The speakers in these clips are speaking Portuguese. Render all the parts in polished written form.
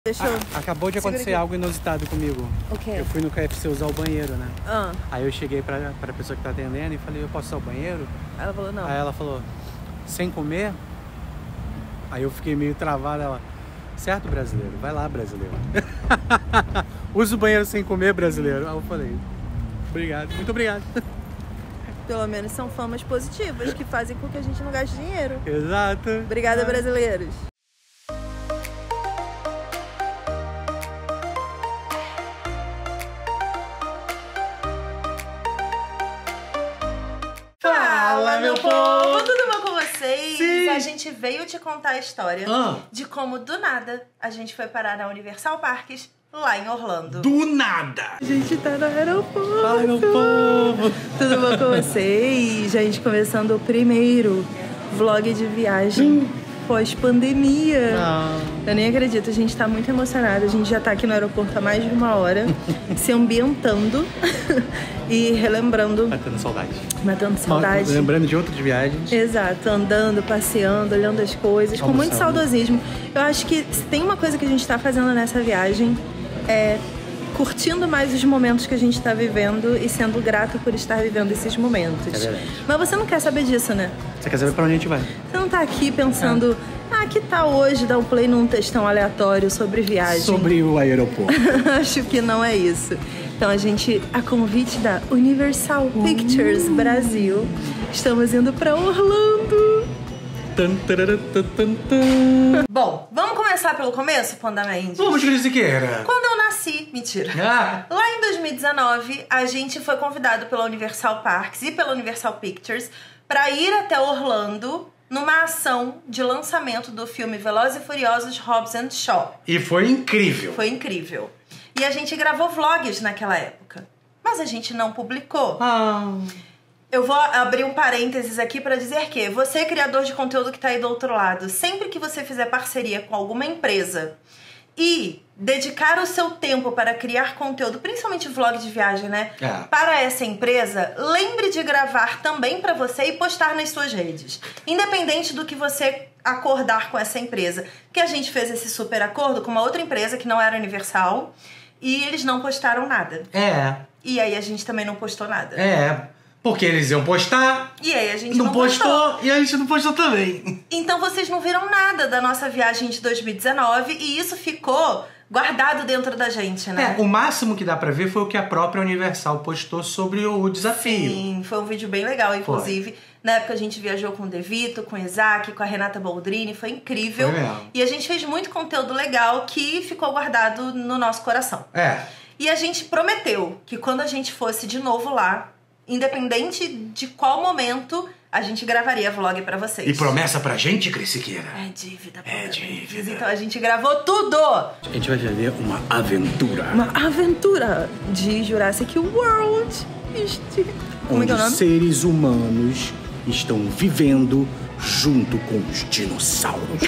Deixa eu... Acabou de acontecer algo inusitado comigo. O quê? Eu fui no KFC usar o banheiro, né? Ah. Aí eu cheguei pra pessoa que tá atendendo e falei, eu posso usar o banheiro? Ela falou, não. Aí ela falou, sem comer? Aí eu fiquei meio travado, ela, certo, brasileiro? Vai lá, brasileiro. Usa o banheiro sem comer, brasileiro. Aí eu falei, obrigado, muito obrigado. Pelo menos são famas positivas que fazem com que a gente não gaste dinheiro. Exato. Obrigada, brasileiros. Fala, meu povo! Tudo bom com vocês? Sim. A gente veio te contar a história de como, do nada, a gente foi parar na Universal Parques, lá em Orlando. Do nada! A gente tá no aeroporto. Fala, meu povo! Tudo bom com vocês? A gente começando o primeiro vlog de viagem pós-pandemia. Eu nem acredito, a gente tá muito emocionada. A gente já tá aqui no aeroporto há mais de uma hora, se ambientando e relembrando. Matando saudade. Matando saudade. Lembrando de outras viagens. Exato, andando, passeando, olhando as coisas, com muito saudosismo. Eu acho que se tem uma coisa que a gente tá fazendo nessa viagem é curtindo mais os momentos que a gente tá vivendo e sendo grato por estar vivendo esses momentos. É verdade. Mas você não quer saber disso, né? Você quer saber pra onde a gente vai? Você não tá aqui pensando, que tal hoje dar um play num textão aleatório sobre viagem? Sobre o aeroporto. Acho que não é isso. Então a gente, a convite da Universal Pictures Brasil, estamos indo pra Orlando. Bom, vamos começar pelo começo, Panda Mendes? Vamos, Cris Siqueira. Quando eu nasci, mentira. Lá em 2019, a gente foi convidado pela Universal Parks e pela Universal Pictures para ir até Orlando numa ação de lançamento do filme Velozes e Furiosos Hobbs and Shaw. E foi incrível. Foi incrível. E a gente gravou vlogs naquela época, mas a gente não publicou. Eu vou abrir um parênteses aqui para dizer que você, criador de conteúdo que tá aí do outro lado, sempre que você fizer parceria com alguma empresa e dedicar o seu tempo para criar conteúdo, principalmente vlog de viagem, né? Para essa empresa, lembre de gravar também para você e postar nas suas redes. Independente do que você acordar com essa empresa. Que a gente fez esse super acordo com uma outra empresa que não era Universal e eles não postaram nada. E aí a gente também não postou nada. Porque eles iam postar. E aí a gente não postou. E a gente não postou também. Então vocês não viram nada da nossa viagem de 2019 e isso ficou guardado dentro da gente, né? O máximo que dá pra ver foi o que a própria Universal postou sobre o desafio. Sim, foi um vídeo bem legal, inclusive. Na época a gente viajou com o De Vito, com o Isaac, com a Renata Boldrini, foi incrível. Foi mesmo. E a gente fez muito conteúdo legal que ficou guardado no nosso coração. E a gente prometeu que quando a gente fosse de novo lá, independente de qual momento, a gente gravaria vlog pra vocês. E promessa pra gente, Cris Siqueira? É dívida. É dívida. Então a gente gravou tudo! A gente vai viver uma aventura. Uma aventura de Jurassic World. Como é que é o nome? Seres humanos estão vivendo junto com os dinossauros.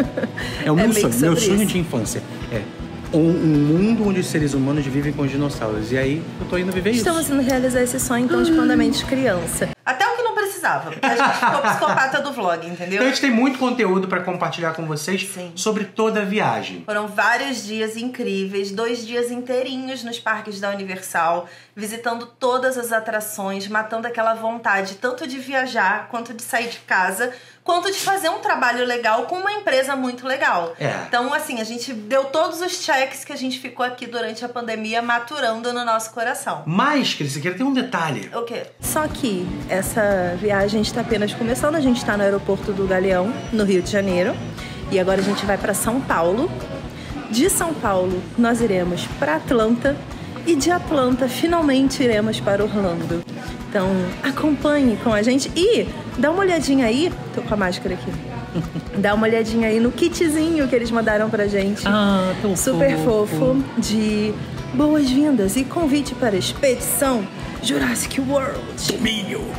É o meu sonho de infância. Um mundo onde os seres humanos vivem com os dinossauros. E aí, eu tô indo viver isso. Estamos indo realizar esse sonho, então, de Panda Mendes criança. Até o que não precisava, porque a gente ficou psicopata do vlog, entendeu? Então a gente tem muito conteúdo pra compartilhar com vocês sobre toda a viagem. Foram vários dias incríveis, 2 dias inteirinhos nos parques da Universal, visitando todas as atrações, matando aquela vontade tanto de viajar, quanto de sair de casa, quanto de fazer um trabalho legal com uma empresa muito legal. Então, assim, a gente deu todos os checks que a gente ficou aqui durante a pandemia maturando no nosso coração. Mas, Cris Siqueira, tem um detalhe. O quê? Só que essa viagem está apenas começando. A gente está no aeroporto do Galeão, no Rio de Janeiro. E agora a gente vai para São Paulo. De São Paulo, nós iremos para Atlanta. E de Atlanta, finalmente iremos para Orlando. Então, acompanhe com a gente. E dá uma olhadinha aí. Tô com a máscara aqui. Dá uma olhadinha aí no kitzinho que eles mandaram pra gente. Tão super fofo. De boas-vindas e convite para a expedição Jurassic World. Domínio.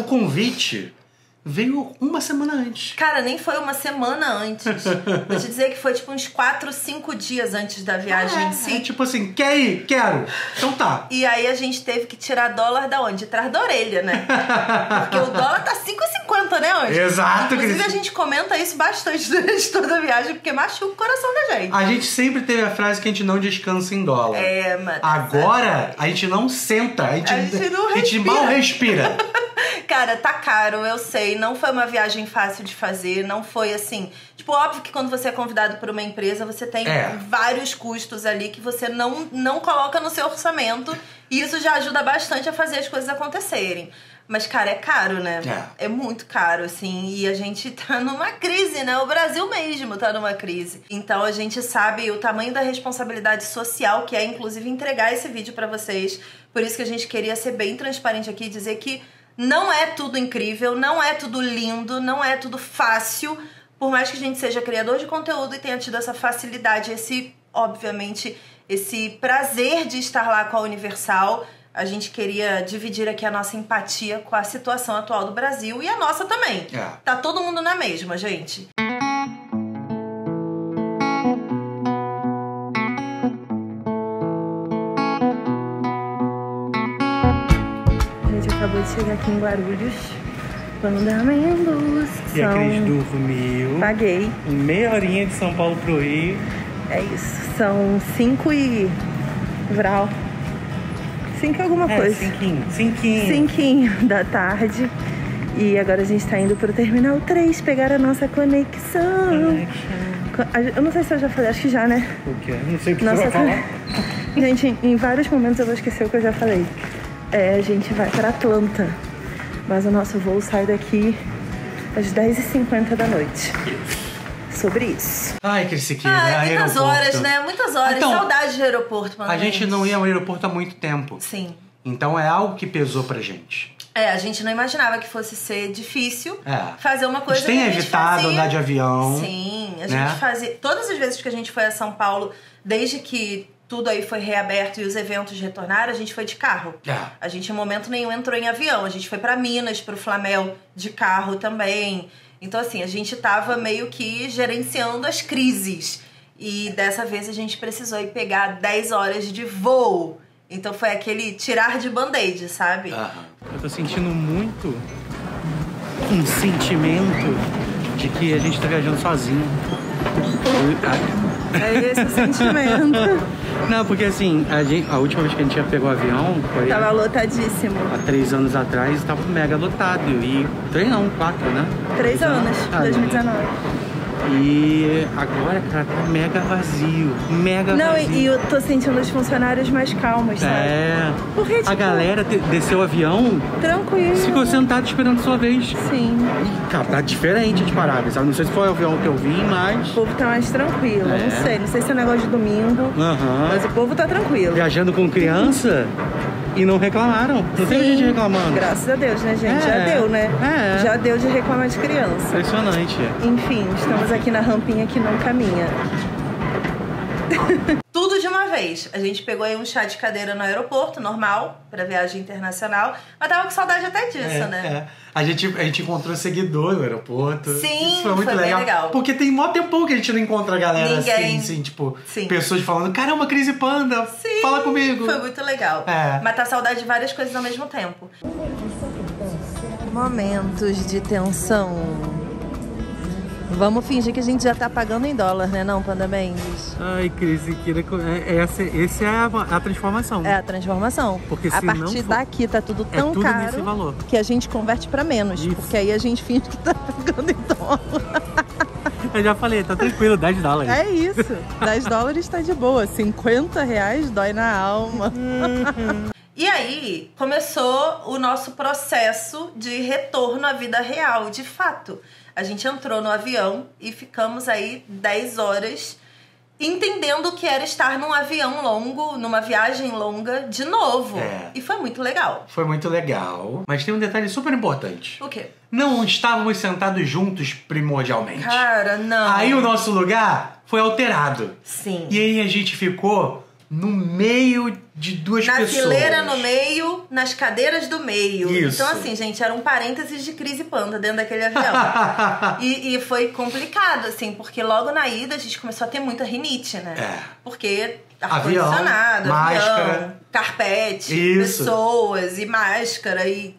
convite veio uma semana antes. Cara, nem foi uma semana antes. Vou te dizer que foi tipo uns 4, 5 dias antes da viagem em si. É tipo assim, quer ir? Quero. Então tá. E aí a gente teve que tirar dólar da onde? De trás da orelha, né? Porque o dólar tá 5,50, né, Anjo? Exato. Inclusive a gente comenta isso bastante durante toda a viagem, porque machuca o coração da gente. A gente sempre teve a frase que a gente não descansa em dólar. Mano. Agora, a gente não senta. A gente mal respira. Cara, tá caro, eu sei. Não foi uma viagem fácil de fazer. Não foi assim... Tipo, óbvio que quando você é convidado por uma empresa, você tem vários custos ali que você não coloca no seu orçamento. E isso já ajuda bastante a fazer as coisas acontecerem. Mas, cara, é caro, né? É muito caro, assim. E a gente tá numa crise, né? O Brasil mesmo tá numa crise. Então, a gente sabe o tamanho da responsabilidade social, que é, inclusive, entregar esse vídeo pra vocês. Por isso que a gente queria ser bem transparente aqui e dizer que não é tudo incrível, não é tudo lindo, não é tudo fácil. Por mais que a gente seja criador de conteúdo e tenha tido essa facilidade, obviamente, esse prazer de estar lá com a Universal, a gente queria dividir aqui a nossa empatia com a situação atual do Brasil e a nossa também. Tá todo mundo na mesma, gente. Acabou de chegar aqui em Guarulhos. Fundamentos. E a Cris dormiu. Paguei. Meia horinha de São Paulo pro Rio. É isso. São 5 e... Vral. 5 alguma coisa. 5 da tarde. E agora a gente tá indo pro Terminal 3 pegar a nossa conexão. Eu não sei se eu já falei, acho que já, né? O quê? Não sei o que você vai falar. Gente, em vários momentos eu vou esquecer o que eu já falei. A gente vai para Atlanta, mas o nosso voo sai daqui às 10h50 da noite. Sobre isso. Ai, Crisiqueira, muitas horas, né? Muitas horas. Então, saudade do aeroporto, mano. A gente não ia ao aeroporto há muito tempo. Sim. Então é algo que pesou pra gente. A gente não imaginava que fosse ser difícil fazer uma coisa que a gente tem evitado andar de avião. Sim, a gente fazia... Todas as vezes que a gente foi a São Paulo, desde que tudo aí foi reaberto e os eventos retornaram, a gente foi de carro. A gente, em momento nenhum, entrou em avião. A gente foi pra Minas, pro Flamel, de carro também. Então, assim, a gente tava meio que gerenciando as crises. E dessa vez a gente precisou ir pegar 10 horas de voo. Então foi aquele tirar de band-aid, sabe? Eu tô sentindo muito um sentimento de que a gente tá viajando sozinho. É esse o sentimento. Não, porque assim, a última vez que a gente já pegou o avião foi... Tava lotadíssimo. Há 3 anos atrás, tava mega lotado. E 3 não, 4, né? 3 anos, 2019. E agora, cara, tá mega vazio. Mega vazio. E eu tô sentindo os funcionários mais calmos, sabe? Porque, tipo, a galera desceu o avião. Tranquilo. Ficou sentado esperando a sua vez. Sim. E, cara, tá diferente de parada, sabe? Não sei se foi o avião que eu vim, mas... O povo tá mais tranquilo. Não sei se é negócio de domingo. Mas o povo tá tranquilo. Viajando com criança... E não reclamaram. Não teve gente reclamando. Graças a Deus, né, gente? Já deu, né? Já deu de reclamar de criança. Impressionante. Enfim, estamos aqui na rampinha que não caminha. Tudo de uma vez. A gente pegou aí um chá de cadeira no aeroporto, normal, pra viagem internacional. Mas tava com saudade até disso, né? A gente encontrou seguidor no aeroporto. Sim, isso foi muito legal. Porque tem mó tempão que a gente não encontra a galera assim, tipo, pessoas falando, caramba, Cris e Panda, fala comigo. Foi muito legal. Matar saudade de várias coisas ao mesmo tempo. Momentos de tensão. Vamos fingir que a gente já tá pagando em dólar, né, não, Panda Mendes? Ai, Cris, essa é a transformação. É a transformação. Porque a partir daqui tá tudo tão tudo caro nesse valor. Que a gente converte pra menos. Isso. Porque aí a gente finge que tá pagando em dólar. Eu já falei, tá tranquilo, 10 dólares. É isso, 10 dólares tá de boa, 50 reais dói na alma. E aí começou o nosso processo de retorno à vida real, de fato. A gente entrou no avião e ficamos aí 10 horas entendendo o que era estar num avião longo, numa viagem longa, de novo. E foi muito legal. Foi muito legal. Mas tem um detalhe super importante. O quê? Não estávamos sentados juntos primordialmente. Cara, não. Aí o nosso lugar foi alterado. Sim. E aí a gente ficou no meio de duas pessoas. Na fileira no meio, nas cadeiras do meio. Isso. Então, assim, gente, era um parênteses de crise panda dentro daquele avião. e foi complicado, assim, porque logo na ida a gente começou a ter muita rinite, né? Porque ar-condicionado, avião, carpete, pessoas e máscara e...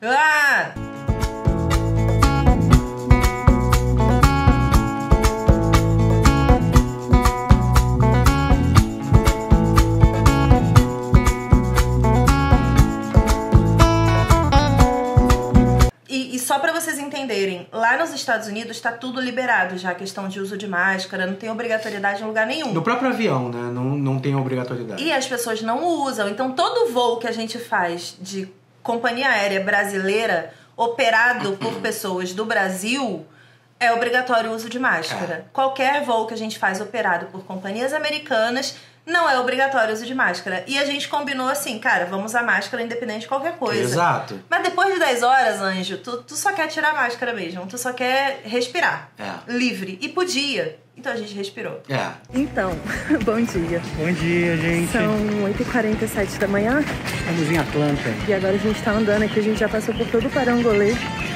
E só pra vocês entenderem, lá nos Estados Unidos tá tudo liberado já, a questão de uso de máscara, não tem obrigatoriedade em lugar nenhum. No próprio avião, né? Não tem obrigatoriedade. E as pessoas não usam. Então todo voo que a gente faz de companhia aérea brasileira operado por pessoas do Brasil é obrigatório o uso de máscara. Qualquer voo que a gente faz operado por companhias americanas não é obrigatório o uso de máscara. E a gente combinou assim, cara, vamos usar máscara independente de qualquer coisa. Exato. Mas depois de 10 horas, Anjo, tu só quer tirar a máscara mesmo. Tu só quer respirar. Livre. E podia. Então a gente respirou. Então, bom dia. Bom dia, gente. São 8h47 da manhã. Estamos em Atlanta. E agora a gente tá andando aqui, a gente já passou por todo o Parangolê.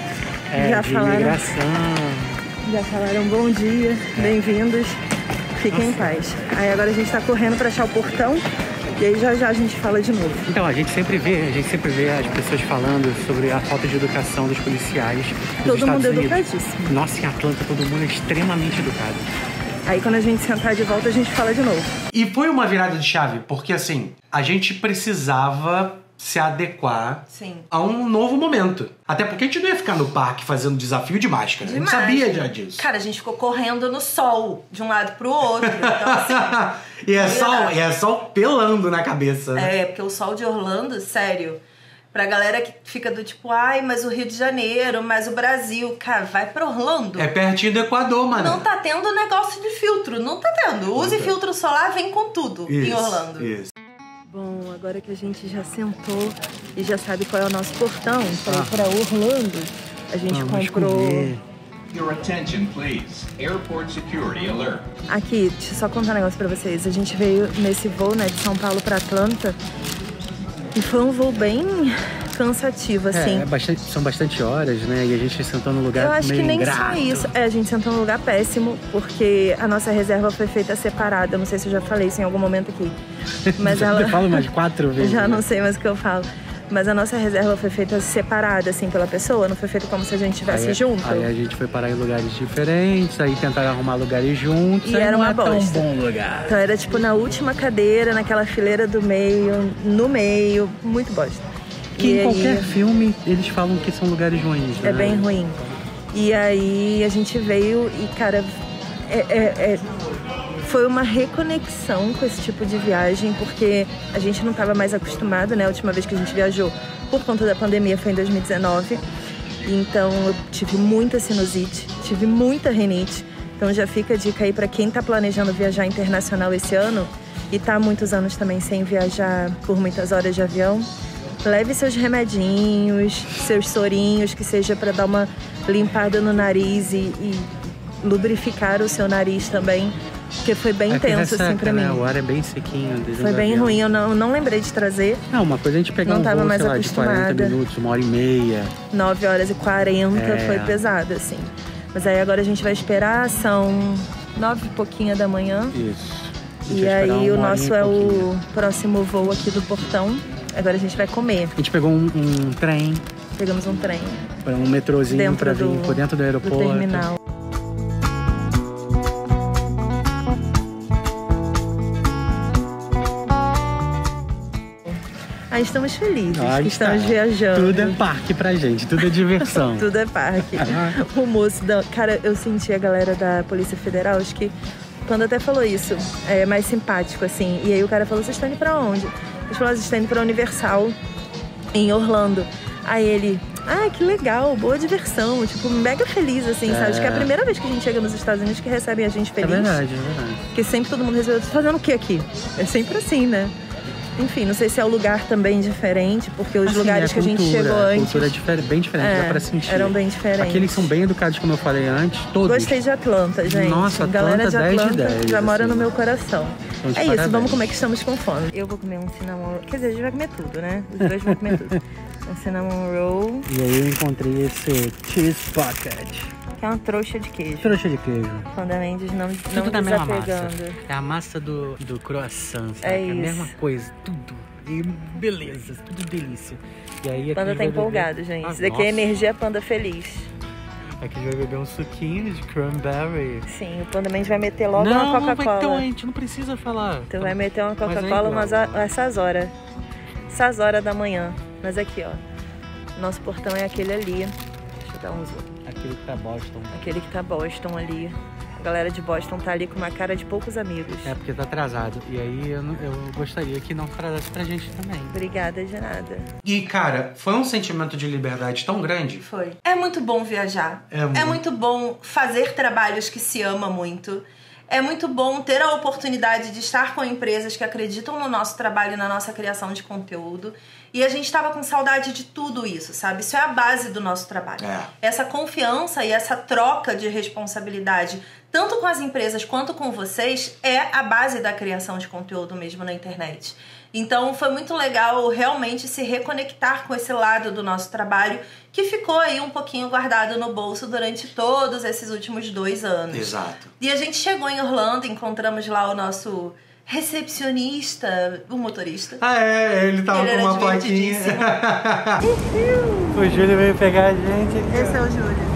Já falaram, imigração. Já falaram bom dia, bem-vindos. Fiquem em paz. Aí agora a gente tá correndo pra achar o portão e aí já a gente fala de novo. Então, a gente sempre vê as pessoas falando sobre a falta de educação dos policiais nos Todo mundo Estados Unidos. educadíssimo. Nossa, em Atlanta todo mundo é extremamente educado. Aí quando a gente sentar de volta a gente fala de novo. E foi uma virada de chave, porque assim, a gente precisava se adequar a um novo momento. Até porque a gente não ia ficar no parque fazendo desafio de máscara. A gente sabia já disso. Cara, a gente ficou correndo no sol, de um lado pro outro. Então, assim... e é sol pelando na cabeça. Né? É, porque o sol de Orlando, sério... Pra galera que fica do tipo, ai, mas o Rio de Janeiro, mas o Brasil... Cara, vai pra Orlando. É pertinho do Equador, mano. Não tá tendo negócio de filtro, não tá tendo. Use filtro solar, vem com tudo em Orlando. Isso. Bom, agora que a gente já sentou e já sabe qual é o nosso portão para ir para Orlando, a gente comprou... Your attention, please. Airport security alert. Aqui, deixa eu só contar um negócio pra vocês. A gente veio nesse voo, né, de São Paulo para Atlanta e foi um voo bem cansativo, assim. São bastante horas, né? E a gente sentou num lugar meio Eu acho que nem ingrato. só isso. A gente sentou num lugar péssimo, porque a nossa reserva foi feita separada. Eu não sei se eu já falei isso em algum momento aqui. Mas ela... Eu falo mais 4 vezes. Já não sei mais o que eu falo. Mas a nossa reserva foi feita separada, assim, pela pessoa. Não foi feita como se a gente estivesse junto. Aí a gente foi parar em lugares diferentes, aí tentaram arrumar lugares juntos. E era uma bosta. Tão bom lugar. Então era tipo na última cadeira, naquela fileira do meio, no meio. Muito bosta. Que em qualquer filme eles falam que são lugares ruins, né? É bem ruim. E aí a gente veio e, cara, foi uma reconexão com esse tipo de viagem, porque a gente não estava mais acostumado, né? A última vez que a gente viajou por conta da pandemia foi em 2019. Então eu tive muita sinusite, tive muita rinite. Então já fica a dica aí para quem tá planejando viajar internacional esse ano e tá há muitos anos também sem viajar por muitas horas de avião. Leve seus remedinhos, seus sorinhos, que seja para dar uma limpada no nariz e lubrificar o seu nariz também, porque foi bem tenso assim pra mim. Né? O ar é bem sequinho. Foi bem ruim, eu não lembrei de trazer. Não, uma coisa a gente pegar um voo, sei lá, de 40 minutos, 1h30. 9h40, foi pesado, assim. Mas aí agora a gente vai esperar, são 9 e pouquinho da manhã. Isso. E aí o nosso é o próximo voo aqui do portão. Agora a gente vai comer. A gente pegou um trem. Pegamos um trem. Um metrozinho pra vir por dentro do aeroporto. Do terminal. Aí estamos felizes que estamos viajando. Tudo é parque pra gente, tudo é diversão. Tudo é parque. O moço da... Cara, eu senti a galera da Polícia Federal, acho que quando até falou isso, é mais simpático, assim. E aí o cara falou, vocês estão indo pra onde? Eles falaram, vocês estão indo pra Universal, em Orlando. Aí ele, que legal, boa diversão. Tipo, mega feliz, assim, sabe? Acho que é a primeira vez que a gente chega nos Estados Unidos que recebem a gente feliz. É verdade. Porque sempre todo mundo recebe, fazendo o que aqui? É sempre assim, né? Enfim, não sei se é o lugar também diferente, porque os lugares que a gente chegou antes... A cultura é bem diferente, dá pra sentir. Eram bem diferentes. Aqui eles são bem educados, como eu falei antes, todos. Gostei de Atlanta, gente. Nossa, Galera de Atlanta 10 de 10, já mora assim. no meu coração. É isso, vamos comer que estamos com fome. Eu vou comer um cinnamon roll. Quer dizer, a gente vai comer tudo, né? Os dois vão comer tudo. Um cinnamon roll. E aí eu encontrei esse cheese pocket. Que é uma trouxa de queijo. Trouxa de queijo. Quando a Mendes não tudo da mesma massa. É a massa do croissant, sabe? É isso. A mesma coisa, tudo. E beleza, tudo delícia. E aí Panda tá empolgado, gente. Isso daqui é energia Panda feliz. Aqui a gente vai beber um suquinho de cranberry. Sim, o Panda Mendes vai meter logo uma Coca-Cola. Então, a gente não precisa falar. Tu vai meter uma Coca-Cola essas horas. Essas horas da manhã. Mas aqui, ó. Nosso portão é aquele ali. Deixa eu dar um zoom. Aquele que tá Boston. Aquele que tá Boston ali. A galera de Boston tá ali com uma cara de poucos amigos. É, porque tá atrasado. E aí eu gostaria que não atrasasse pra gente também. Obrigada de nada. E, cara, foi um sentimento de liberdade tão grande. Foi. É muito bom viajar. É muito bom fazer trabalhos que se ama muito. É muito bom ter a oportunidade de estar com empresas que acreditam no nosso trabalho e na nossa criação de conteúdo. E a gente estava com saudade de tudo isso, sabe? Isso é a base do nosso trabalho. Essa confiança e essa troca de responsabilidade, tanto com as empresas quanto com vocês, é a base da criação de conteúdo mesmo na internet. Então foi muito legal realmente se reconectar com esse lado do nosso trabalho que ficou aí um pouquinho guardado no bolso durante todos esses últimos 2 anos. Exato. E a gente chegou em Orlando, encontramos lá o nosso recepcionista, o motorista. Ele tava com uma plaquinha. O Júlio veio pegar a gente. Esse é o Júlio.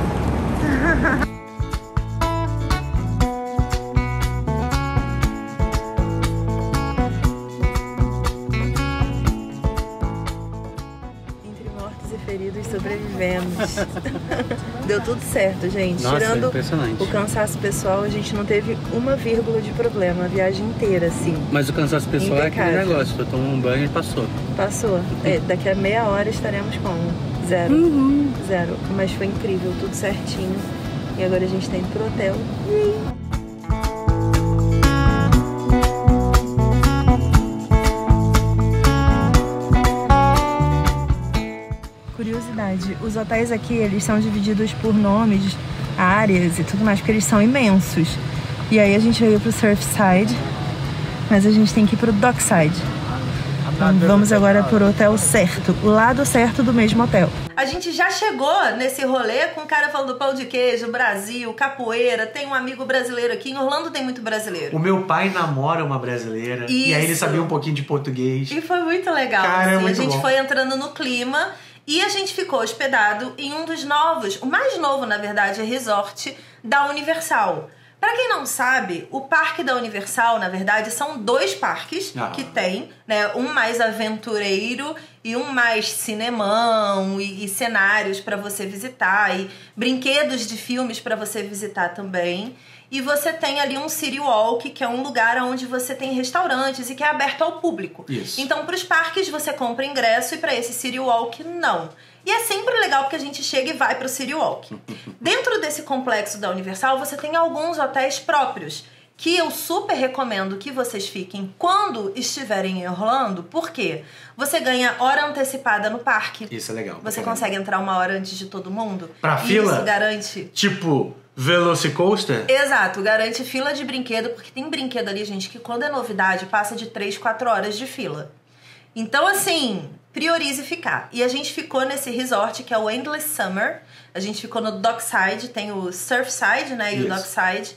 Feridos sobrevivemos. Deu tudo certo, gente. Nossa, tirando impressionante. O cansaço pessoal, a gente não teve uma vírgula de problema a viagem inteira, assim. Mas o cansaço pessoal impecável. É aquele negócio. Eu tomo um banho e passou. Passou. Daqui a meia hora estaremos como? Zero. Zero. Mas foi incrível, tudo certinho. E agora a gente tá indo pro hotel. Curiosidade, os hotéis aqui, eles são divididos por nomes, áreas e tudo mais, porque eles são imensos. E aí a gente veio pro Surfside, mas a gente tem que ir pro Dockside. Então vamos agora pro hotel certo, o lado certo do mesmo hotel. A gente já chegou nesse rolê com o cara falando pão de queijo, Brasil, capoeira, tem um amigo brasileiro aqui. Em Orlando tem muito brasileiro. O meu pai namora uma brasileira. Isso. E aí ele sabia um pouquinho de português. E foi muito legal. Cara, assim. muito a gente bom. foi entrando no clima e a gente ficou hospedado em um dos novos, o mais novo, na verdade, é resort da Universal. Pra quem não sabe, o parque da Universal, na verdade, são 2 parques que tem, né? Um mais aventureiro e um mais cinemão e cenários pra você visitar e brinquedos de filmes pra você visitar também. E você tem ali um City Walk, que é um lugar onde você tem restaurantes e que é aberto ao público. Isso. Então, para os parques você compra ingresso e para esse City Walk não. E é sempre legal porque a gente chega e vai pro City Walk. Dentro desse complexo da Universal, você tem alguns hotéis próprios, que eu super recomendo que vocês fiquem quando estiverem em Orlando, porque você ganha hora antecipada no parque. Isso é legal. Você consegue entrar 1 hora antes de todo mundo. Pra fila? Isso garante... Tipo... Velocicoaster? Exato, garante fila de brinquedo, porque tem brinquedo ali, gente, que quando é novidade passa de 3, 4 horas de fila. Então, assim, priorize ficar. E a gente ficou nesse resort que é o Endless Summer. A gente ficou no Dockside, tem o Surfside, né, e o Dockside.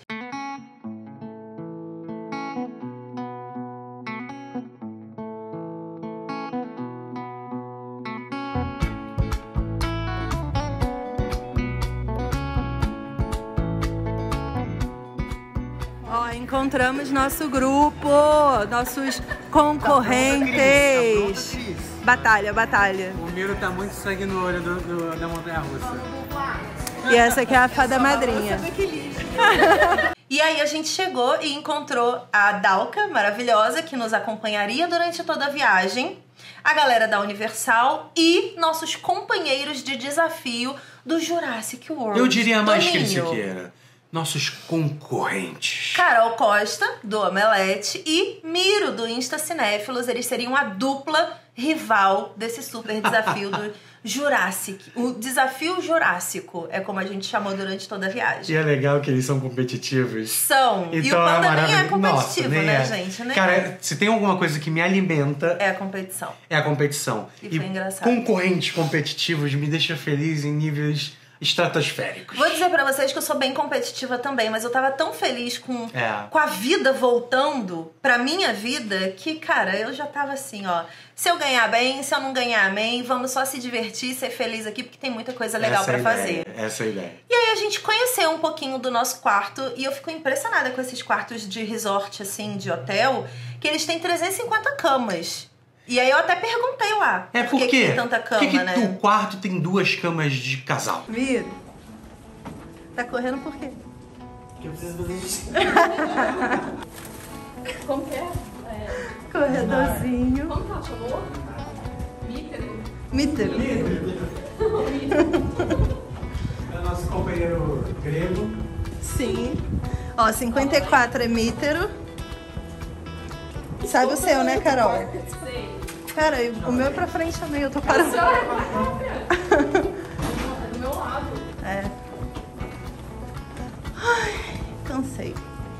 Encontramos nosso grupo, nossos concorrentes. Batalha, batalha. O Miro tá muito sangue no olho da montanha-russa. E essa aqui é a fada madrinha. E aí a gente chegou e encontrou a Dalka, maravilhosa, que nos acompanharia durante toda a viagem, a galera da Universal e nossos companheiros de desafio do Jurassic World. Eu diria mais que Toninho. isso que era. nossos concorrentes. Carol Costa, do Omelete, e Miro, do Insta Cinéfilos. Eles seriam a dupla rival desse super desafio do Jurássico. O desafio Jurássico é como a gente chamou durante toda a viagem. E é legal que eles são competitivos. São. Então, e o Panda nem é competitivo, Nossa, nem né, é. gente? Nem Cara, se tem alguma coisa que me alimenta... é a competição. É a competição. E foi engraçado. Concorrentes competitivos me deixam feliz em níveis estratosféricos. Vou dizer pra vocês que eu sou bem competitiva também, mas eu tava tão feliz com a vida voltando pra minha vida que, cara, eu já tava assim, ó. Se eu ganhar bem, se eu não ganhar bem, vamos só se divertir, ser feliz aqui, porque tem muita coisa legal pra fazer. Essa é a ideia. E aí a gente conheceu um pouquinho do nosso quarto e eu fico impressionada com esses quartos de resort, assim, de hotel, que eles têm 350 camas. E aí eu até perguntei lá. Por que tem tanta cama, por que né? o quarto tem 2 camas de casal? Miro. Tá correndo por quê? Porque eu preciso fazer isso. Como que é? Corredorzinho. Como que ela chamou? Mítero. Mítero. É o nosso companheiro grego. Sim. Ó, 54 é mítero. Sabe o seu, né, Carol? Sei. Cara, o meu é pra frente também, eu tô parando. É do meu lado. É. Ai, cansei.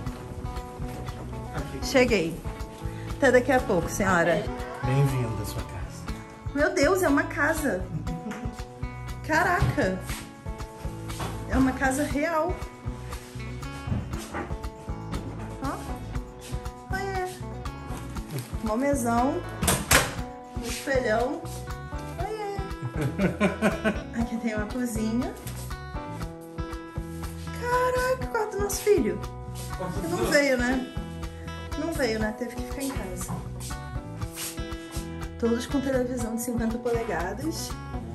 Cheguei. Até daqui a pouco, senhora. Bem-vindo à sua casa. Meu Deus, é uma casa. Caraca. É uma casa real. Ó. Olha. Mó mesão. Um espelhão. Olha. Aqui tem uma cozinha. Caraca, o quarto do nosso filho. Não veio, né? Não veio, né? Teve que ficar em casa. Todos com televisão de 50 polegadas.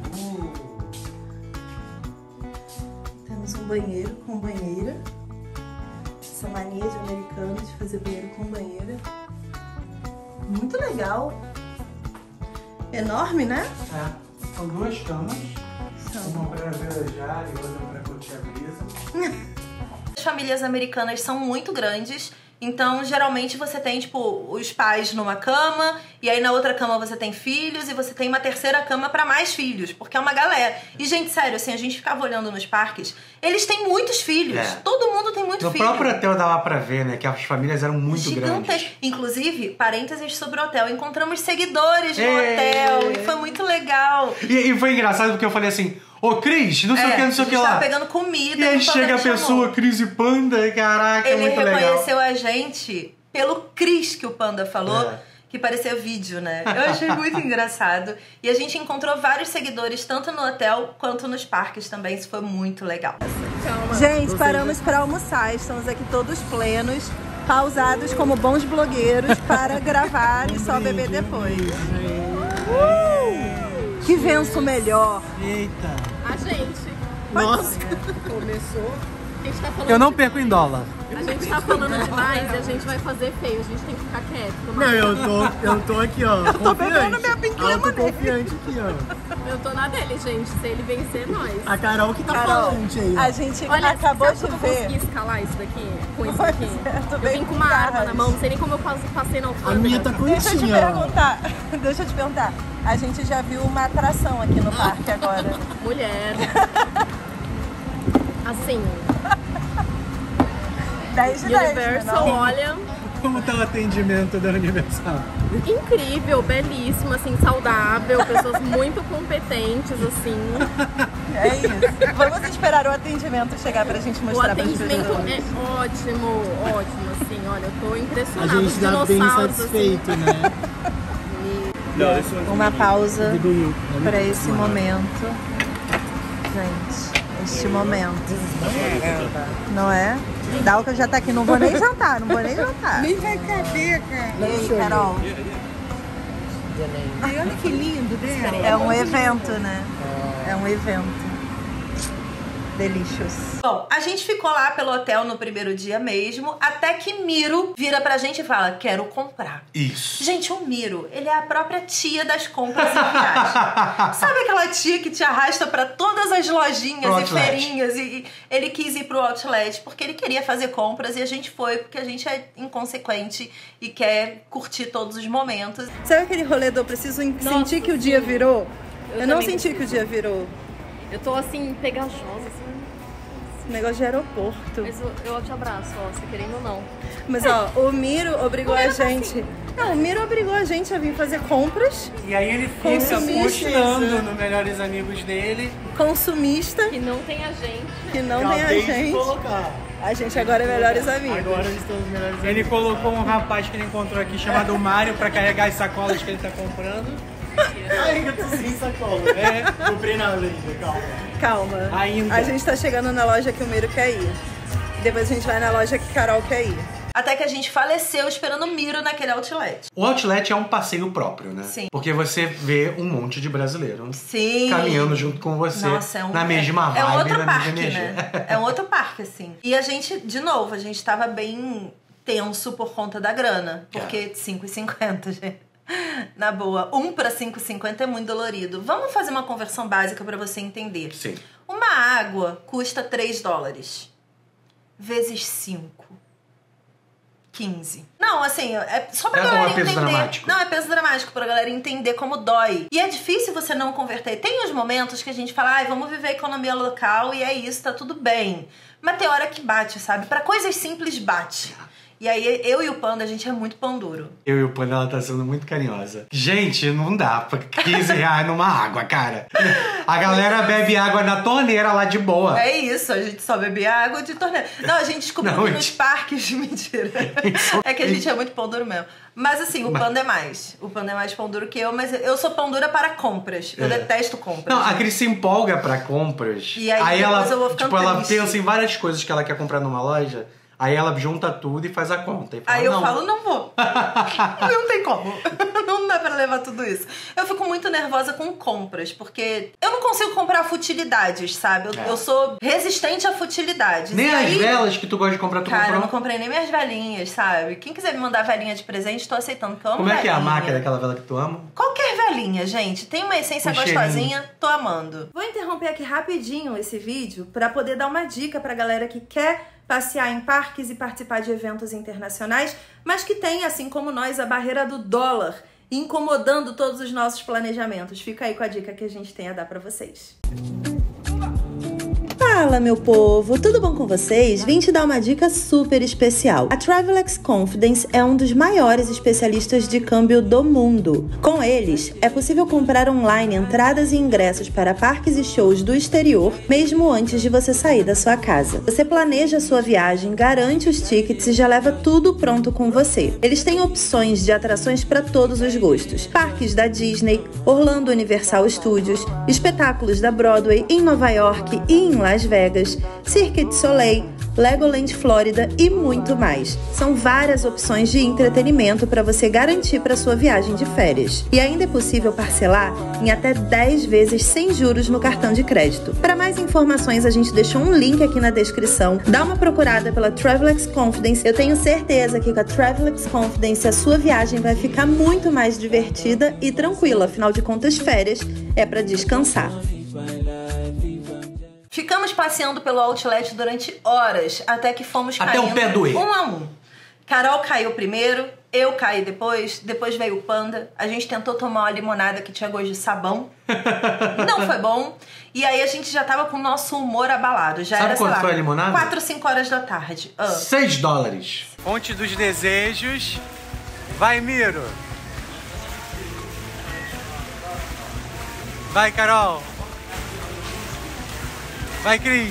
Temos um banheiro com banheira. Essa mania de americano de fazer banheiro com banheira. Muito legal. Enorme, né? É. São 2 camas. São. Uma pra velejar e outra pra curtir a brisa. As famílias americanas são muito grandes. Então, geralmente, você tem, tipo, os pais numa cama, e aí na outra cama você tem filhos, e você tem uma terceira cama pra mais filhos, porque é uma galera. E, gente, sério, assim, a gente ficava olhando nos parques, eles têm muitos filhos. É. Todo mundo tem muito filho. No próprio hotel dava pra ver, né, que as famílias eram muito grandes. Inclusive, parênteses sobre o hotel, encontramos seguidores no hotel, e foi muito legal. E foi engraçado porque eu falei assim... Ô, Cris, não sei o que, não sei o que lá. A gente tava pegando comida. E aí chega a pessoa, Cris e Panda, caraca, ele muito legal. Ele reconheceu a gente pelo Cris que o Panda falou, que parecia vídeo, né? Eu achei muito engraçado. E a gente encontrou vários seguidores, tanto no hotel quanto nos parques também. Isso foi muito legal. Calma. Gente, paramos para almoçar. Estamos aqui todos plenos, pausados como bons blogueiros para gravar e só beber depois. Que venço melhor. Eita. A gente. Nossa. Começou. A gente tá falando Eu não perco em dólar. A gente tá falando demais e a gente vai fazer feio. A gente tem que ficar quieto. Não, eu tô aqui, ó. Eu tô bebendo minha pinguinha, confiante aqui, ó. Eu tô na dele, gente. Se ele vencer, nós. A Carol que tá falante aí, ó. A gente Olha, acabou sabe de como eu ver. consegui escalar isso daqui? Com isso daqui? Eu bem vim com uma arma na mão. Não sei nem como eu passei na altura. A minha tá Deixa eu te curtinha, ó. perguntar. Deixa eu te perguntar. A gente já viu uma atração aqui no parque agora. Mulher. Assim, 10 de 10, Universal, né, olha, Como tá o atendimento da Universal? incrível, belíssimo, assim, saudável, pessoas muito competentes, assim. É isso. Vamos esperar o atendimento chegar pra gente O mostrar para as atendimento pessoas. é ótimo, ótimo, assim, olha, eu tô A impressionada. gente Os tá bem dinossauros, satisfeito, assim. né? Uma pausa Digo, para esse momento. Gente, este momento. Não é? Dalca já tá aqui, não vou nem jantar, não vou nem jantar. Nem vai caber, cara. E aí, Carol? Ai, olha que lindo dela. É um evento, né? É um evento. Delicious. Bom, a gente ficou lá pelo hotel no primeiro dia mesmo, até que Miro vira pra gente e fala, quero comprar. Isso. Gente, o Miro, ele é a própria tia das compras em viagem. Sabe aquela tia que te arrasta pra todas as lojinhas e feirinhas? E ele quis ir pro Outlet porque ele queria fazer compras e a gente foi porque a gente é inconsequente e quer curtir todos os momentos. Sabe aquele rolê do eu preciso sentir que o dia virou? Eu não senti que o dia virou. Eu tô assim, pegajosa, assim. Negócio de aeroporto. Mas eu te abraço, ó, você querendo ou não. Mas ó, o Miro obrigou a gente. Não, o Miro obrigou a gente a vir fazer compras. E aí ele fica postando no Melhores Amigos dele. Consumista. Que não tem a gente. Que não tem a gente. Colocar. A gente agora é melhores amigos. Agora eles estão os melhores amigos. Ele colocou um rapaz que ele encontrou aqui chamado Mário pra carregar as sacolas que ele tá comprando. Ainda tô sem sacola. Comprei nada ainda, calma. Calma. Ainda. A gente tá chegando na loja que o Miro quer ir. Depois a gente vai na loja que Carol quer ir. Até que a gente faleceu esperando o Miro naquele Outlet. O Outlet é um passeio próprio, né? Sim. Porque você vê um monte de brasileiro Sim. caminhando junto com você. Nossa, na mesma vibe, é um outro na parque, mesma energia. né? É um outro parque, assim. E a gente, de novo, a gente tava bem tenso por conta da grana. Porque R$5,50, gente. Na boa, 1 para 5,50 é muito dolorido. Vamos fazer uma conversão básica pra você entender. Sim. Uma água custa $3. Vezes 5. 15. Não, assim, é só pra galera entender. Peso dramático. Não, é peso dramático pra galera entender como dói. E é difícil você não converter. Tem os momentos que a gente fala, vamos viver a economia local e é isso, tá tudo bem. Mas tem hora que bate, sabe? Pra coisas simples, bate. E aí, eu e o Panda, a gente é muito pão duro. Eu e o Panda, ela tá sendo muito carinhosa. Gente, não dá pra R$15 numa água, cara. A galera bebe água na torneira lá de boa. É isso, a gente só bebe água de torneira. Não, a gente descobriu que nos parques... Mentira. É que a gente é muito pão duro mesmo. Mas assim, o Panda é mais. O Panda é mais pão duro que eu, mas eu sou pão dura para compras. Eu detesto compras. Não, a Cris se empolga pra compras. E aí ela, eu vou ficando ela triste. pensa em várias coisas que ela quer comprar numa loja. Aí ela junta tudo e faz a conta. E fala, aí eu falo, não vou. Não tem como. Não dá pra levar tudo isso. Eu fico muito nervosa com compras, porque eu não consigo comprar futilidades, sabe? Eu sou resistente a futilidades. Nem e as aí, velas que tu gosta de comprar, tu cara, comprou? eu não comprei nem minhas velinhas, sabe? Quem quiser me mandar velinha de presente, tô aceitando, porque eu amo Como é que é a velinha. marca daquela vela que tu ama? Qualquer velinha, gente. Tem uma essência gostosinha, tô amando. Vou interromper aqui rapidinho esse vídeo pra poder dar uma dica pra galera que quer passear em parques e participar de eventos internacionais, mas que tem, assim como nós, a barreira do dólar incomodando todos os nossos planejamentos. Fica aí com a dica que a gente tem a dar pra vocês. Fala, meu povo! Tudo bom com vocês? Vim te dar uma dica super especial. A Travelex Confidence é um dos maiores especialistas de câmbio do mundo. Com eles, é possível comprar online entradas e ingressos para parques e shows do exterior, mesmo antes de você sair da sua casa. Você planeja a sua viagem, garante os tickets e já leva tudo pronto com você. Eles têm opções de atrações para todos os gostos. Parques da Disney, Orlando Universal Studios, espetáculos da Broadway em Nova York e em Las Vegas, Cirque du Soleil, Legoland Flórida e muito mais. São várias opções de entretenimento para você garantir para sua viagem de férias. E ainda é possível parcelar em até 10 vezes sem juros no cartão de crédito. Para mais informações, a gente deixou um link aqui na descrição. Dá uma procurada pela Travelex Confidence. Eu tenho certeza que com a Travelex Confidence a sua viagem vai ficar muito mais divertida e tranquila. Afinal de contas, férias é para descansar. Ficamos passeando pelo Outlet durante horas, até que fomos caindo Até o pé doer. um a um. Carol caiu primeiro, eu caí depois veio o Panda. A gente tentou tomar uma limonada que tinha gosto de sabão. Não foi bom. E aí a gente já tava com o nosso humor abalado. Já Sabe era, quanto sei lá, foi a limonada? 4, 5 horas da tarde. $6. Fonte dos desejos. Vai, Miro. Vai, Carol. Vai, Cris.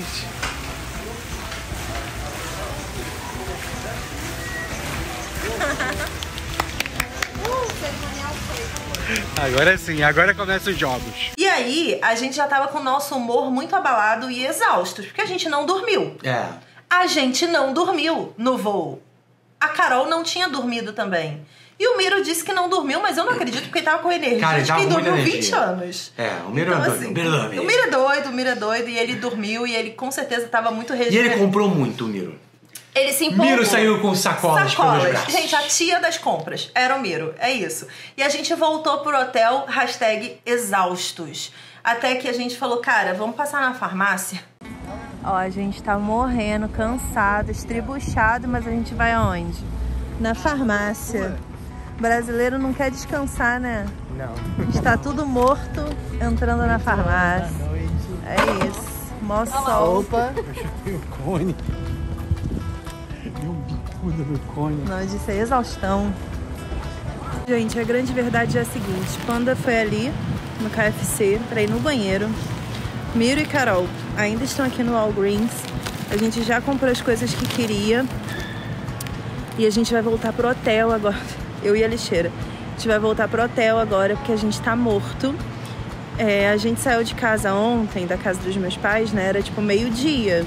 Agora sim, agora começam os jogos. E aí, a gente já tava com o nosso humor muito abalado e exaustos, porque a gente não dormiu. A gente não dormiu no voo. A Carol não tinha dormido também. E o Miro disse que não dormiu, mas eu não acredito, porque ele tava com energia. Cara, de quem dormiu 20 anos. O Miro é doido. Assim, o Miro é doido, e ele dormiu, e ele com certeza tava muito regenerado. E ele comprou muito, o Miro. Ele se empolgou. Miro saiu com sacolas pelos braços. Gente, a tia das compras era o Miro, é isso. E a gente voltou pro hotel, #exaustos. Até que a gente falou, cara, vamos passar na farmácia? Ó, a gente tá morrendo, cansado, estribuchado, mas a gente vai aonde? Na farmácia. O brasileiro não quer descansar, né? Não. Está tudo morto, entrando na farmácia. É isso. Mó sol. Opa, eu chutei o cone. Deu um bicudo no cone. Não, isso é exaustão. Gente, a grande verdade é a seguinte. Panda foi ali no KFC pra ir no banheiro. Miro e Carol ainda estão aqui no Walgreens. A gente já comprou as coisas que queria. E a gente vai voltar pro hotel agora. Eu e a lixeira. A gente vai voltar pro hotel agora porque a gente tá morto. A gente saiu de casa ontem, da casa dos meus pais, né? Era tipo meio-dia.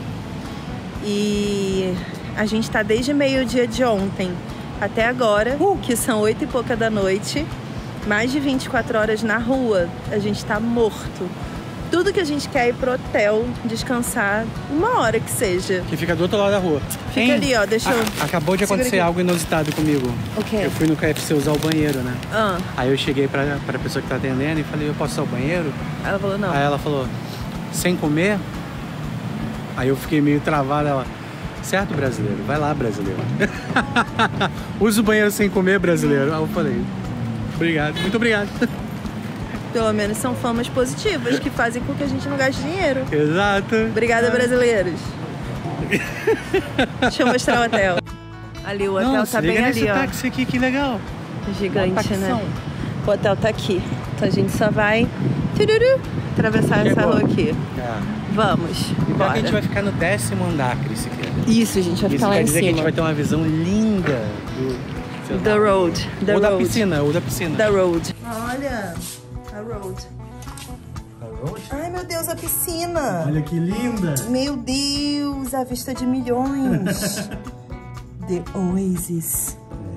E a gente tá desde meio-dia de ontem até agora, que são 8 e pouca da noite. Mais de 24 horas na rua. A gente tá morto. Tudo que a gente quer é ir pro hotel, descansar, 1 hora que seja. Que fica do outro lado da rua. Fica ali, ó, deixa eu... Acabou de acontecer algo inusitado comigo. O quê? Eu fui no KFC usar o banheiro, né? Ah. Aí eu cheguei pra pessoa que tá atendendo e falei, eu posso usar o banheiro? Ela falou, não. Aí ela falou, sem comer? Aí eu fiquei meio travado, ela... Certo, brasileiro? Vai lá, brasileiro. Usa o banheiro sem comer, brasileiro. Aí eu falei, obrigado, muito obrigado. Pelo menos são famas positivas que fazem com que a gente não gaste dinheiro. Exato. Obrigada, brasileiros. Deixa eu mostrar o hotel. Ali, o hotel tá bem ali, ó. Táxi aqui, que legal. Gigante, né? O hotel tá aqui. Então a gente só vai atravessar essa rua aqui. Vamos. Então a gente vai ficar no 10º andar, Cris. Isso, a gente vai ficar lá em cima. Isso quer dizer que a gente vai ter uma visão linda do... The road. Ou da piscina, ou da piscina. The road. Olha, a road. Ai, meu Deus, a piscina. Olha que linda. Meu Deus, a vista de milhões. The Oasis.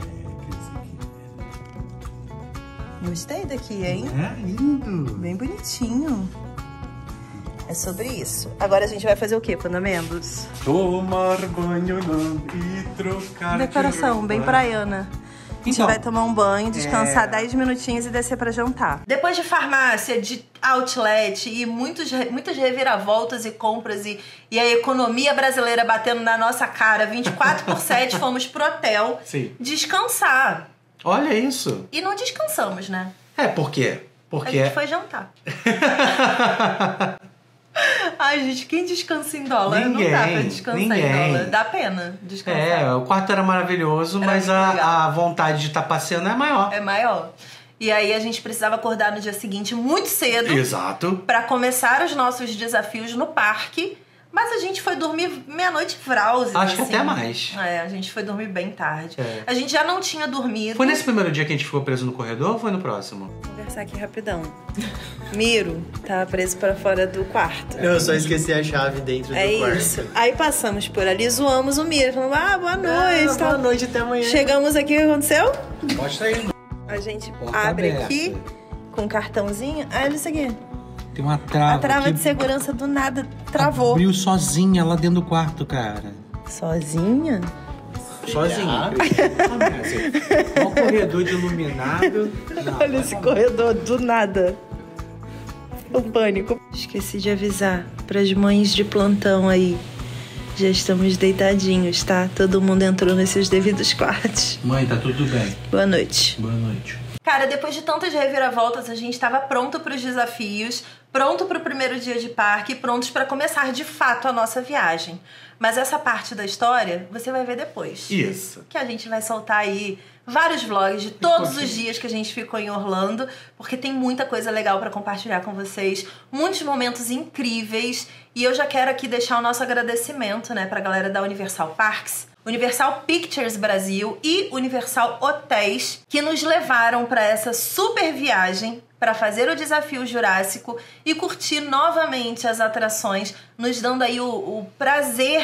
Gostei daqui, hein? É lindo. Bem bonitinho. É sobre isso. Agora a gente vai fazer o quê, Pandamentos? Tomar banho e trocar decoração, bem praiana. A gente vai tomar um banho, descansar 10 minutinhos e descer pra jantar. Depois de farmácia, de outlet e muitas reviravoltas e compras e a economia brasileira batendo na nossa cara 24/7, fomos pro hotel descansar. Olha isso. E não descansamos, né? Por quê? Porque a gente foi jantar. Ai, gente, quem descansa em dólar? Ninguém, não dá pra descansar em dólar. Dá pena descansar. O quarto era maravilhoso, mas a vontade de estar passeando é maior. É maior. E aí a gente precisava acordar no dia seguinte muito cedo. Exato. Pra começar os nossos desafios no parque. Mas a gente foi dormir meia-noite fraude. Acho que até mais. A gente foi dormir bem tarde. A gente já não tinha dormido. Foi nesse primeiro dia que a gente ficou preso no corredor ou foi no próximo? Vou conversar aqui rapidão. Miro tava preso pra fora do quarto. Eu só esqueci a chave dentro do quarto. É isso. Aí passamos por ali, zoamos o Miro. Falamos, boa noite. Boa noite, até amanhã. Chegamos aqui, o que aconteceu? Mostra aí. A gente abre aqui com um cartãozinho. Olha isso aqui. Tem uma trava. A trava de segurança do nada travou. Abriu sozinha lá dentro do quarto, cara. Sozinha? Sozinha. Olha o corredor de iluminado. Olha esse corredor do nada. O pânico. Esqueci de avisar pras mães de plantão aí. Já estamos deitadinhos, tá? Todo mundo entrou nos seus devidos quartos. Mãe, tá tudo bem. Boa noite. Boa noite. Cara, depois de tantas reviravoltas, a gente estava pronto para os desafios, pronto para o primeiro dia de parque, prontos para começar de fato a nossa viagem. Mas essa parte da história você vai ver depois. Isso. Que a gente vai soltar aí vários vlogs de todos os dias que a gente ficou em Orlando, porque tem muita coisa legal para compartilhar com vocês, muitos momentos incríveis. E eu já quero aqui deixar o nosso agradecimento, né, pra galera da Universal Parks, Universal Pictures Brasil e Universal Hotéis, que nos levaram para essa super viagem para fazer o desafio Jurássico e curtir novamente as atrações, nos dando aí o prazer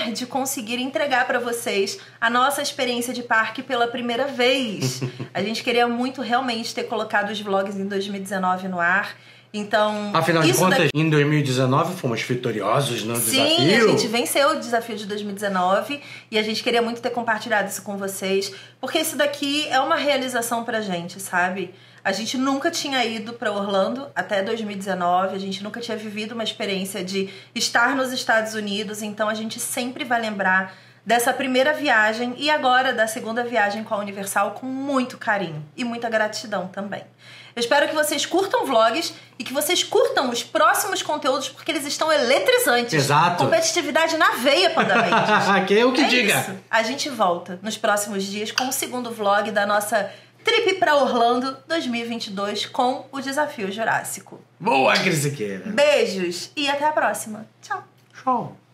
prazer de conseguir entregar para vocês a nossa experiência de parque pela primeira vez. A gente queria muito realmente ter colocado os vlogs em 2019 no ar. Então, afinal de contas, em 2019 fomos vitoriosos no desafio. Sim, a gente venceu o desafio de 2019 e a gente queria muito ter compartilhado isso com vocês, porque isso daqui é uma realização pra gente, sabe? A gente nunca tinha ido para Orlando até 2019, a gente nunca tinha vivido uma experiência de estar nos Estados Unidos, então a gente sempre vai lembrar dessa primeira viagem e agora da segunda viagem com a Universal com muito carinho e muita gratidão também. Eu espero que vocês curtam vlogs e que vocês curtam os próximos conteúdos, porque eles estão eletrizantes. Exato. Competitividade na veia, Pandamentes. Que eu que diga. Isso. A gente volta nos próximos dias com o segundo vlog da nossa trip pra Orlando 2022 com o Desafio Jurássico. Boa, Crisiqueira. Beijos e até a próxima. Tchau. Tchau.